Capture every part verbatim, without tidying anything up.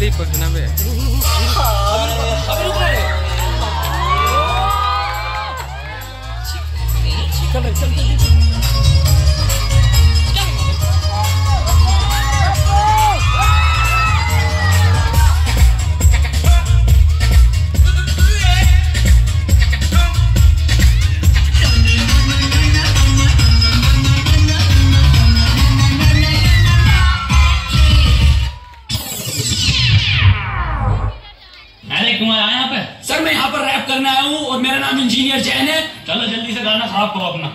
जल्दी पहुंचना बे। चल चल चल सर मैं यहाँ पर रैप करने आया हूँ और मेरा नाम इंजीनियर जैन है। चलो जल्दी से गाना खराब करो अपना।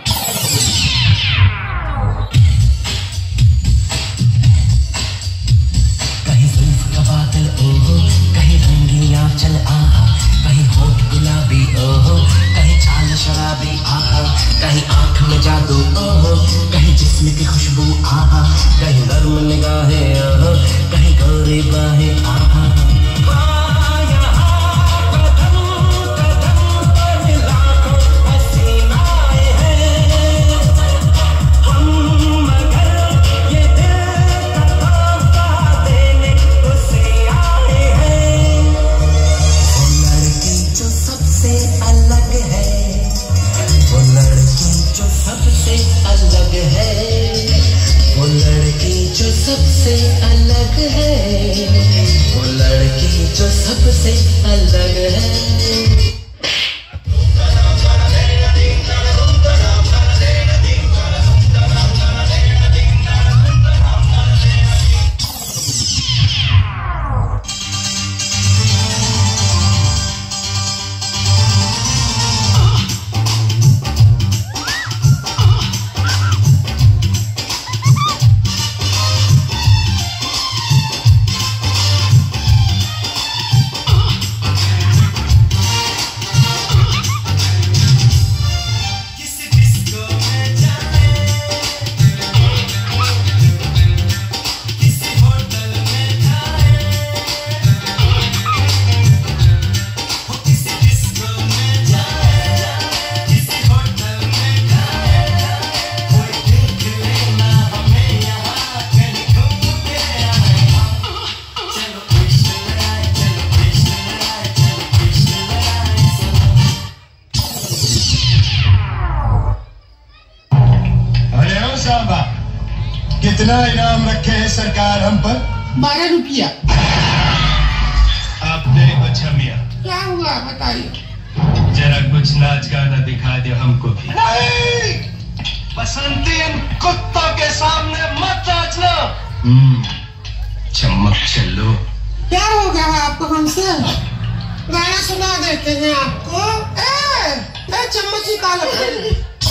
कहीं जुल्फ का बादल ओहो, कहीं रंगीन आंचल आहा, कहीं होठ गुलाबी ओहो, कहीं चाल शराबी आहा, कहीं आंख में जादू ओहो, कहीं जिस्म की खुशबू आहा, कहीं नर्म निगाहें ओहो, कहीं गोरी बाहें आहा। सबसे अलग है वो लड़की जो सबसे अलग है। कितना इनाम रखे हैं सरकार हम पर? बारह रुपया। आपने अच्छा मिया क्या हुआ बताइए? जरा कुछ नाच गाना दिखा दो हमको भी। नहीं, बसंती इन कुत्तों के सामने मत नाचना। हम्म, चमक चलो। क्या हो गया है आपको हमसे? गाना सुना देते हैं आपको। ए, ए चम्मच निकालो।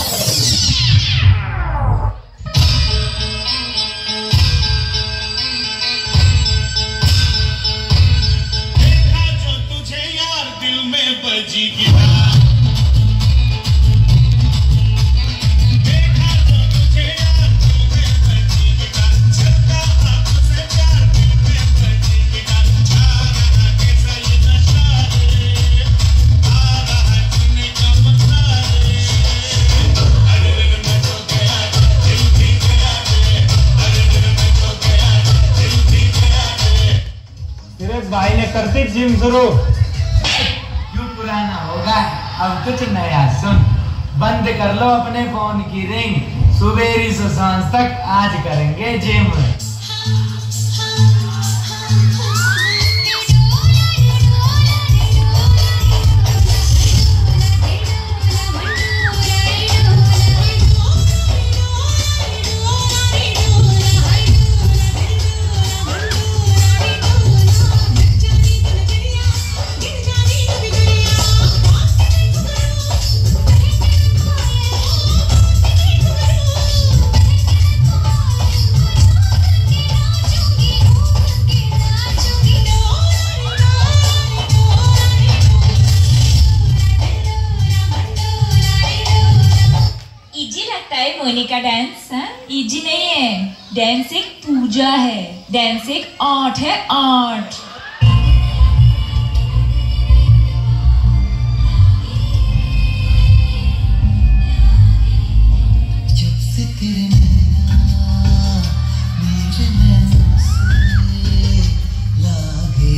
बजी की तेरे भाई ने कर दी जिम शुरू। पुराना होगा अब कुछ नया सुन। बंद कर लो अपने फोन की रिंग, सुबेरी से सांझ तक आज करेंगे जिम। मोनी का डांस इजी नहीं है। डांस एक पूजा है, डांस एक आर्ट है, आर्ट। मेरे मन से लागे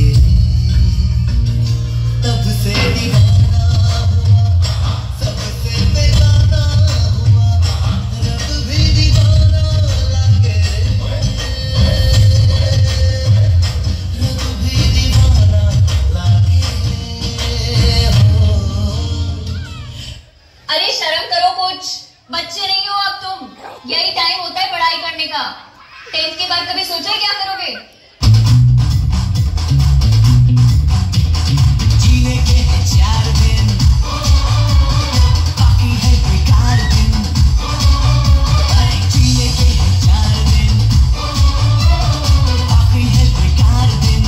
टेंथ के बाद कभी सोचा है क्या करोगे? जीने के हैं चार दिन, बाकी है बेकार दिन। जीने के हैं चार दिन, बाकी है बेकार दिन।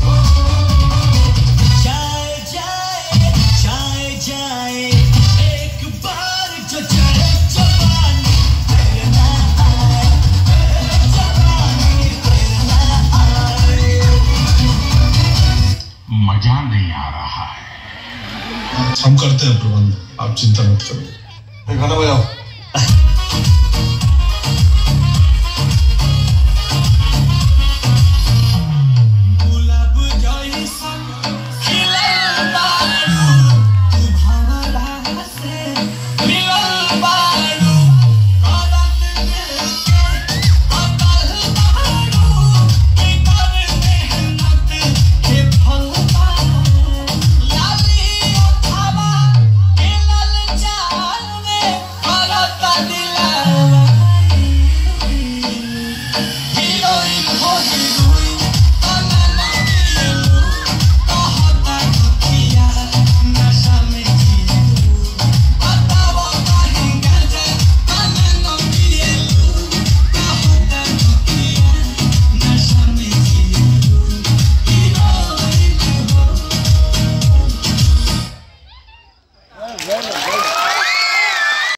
जाए जाए जाए जाए एक बार जो चढ़े जवानी फिर ना आए, जवानी फिर ना आए। मजा नहीं आ रहा है। हम करते हैं प्रबंध, आप चिंता मत करो। खाना बजाओ। गुलाब जैसा खिलल बारू, तू भंवरा से मिलल बारू। करत दिल के अकल बारू, कि कर मेहनत के फल बारू। लाली ओठवा के लल जाल में करत दिलवा।